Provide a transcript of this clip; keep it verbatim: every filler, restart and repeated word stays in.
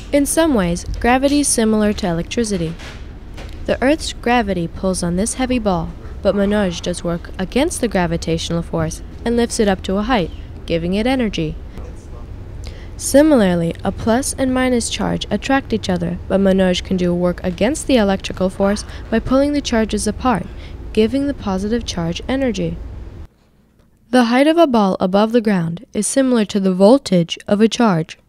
In some ways, gravity is similar to electricity. The Earth's gravity pulls on this heavy ball, but Manoj does work against the gravitational force and lifts it up to a height, giving it energy. Similarly, a plus and minus charge attract each other, but Manoj can do work against the electrical force by pulling the charges apart, giving the positive charge energy. The height of a ball above the ground is similar to the voltage of a charge.